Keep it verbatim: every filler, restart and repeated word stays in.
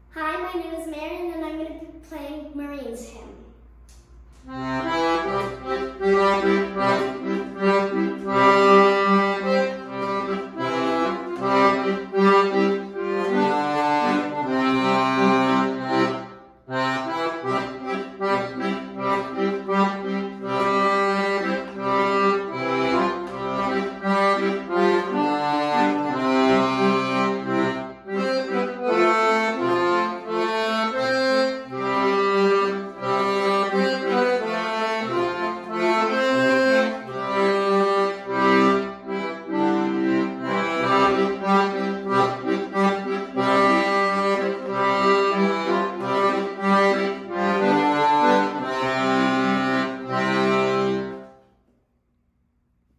Hi, my name is Marion and I'm going to be playing Marion's hymn.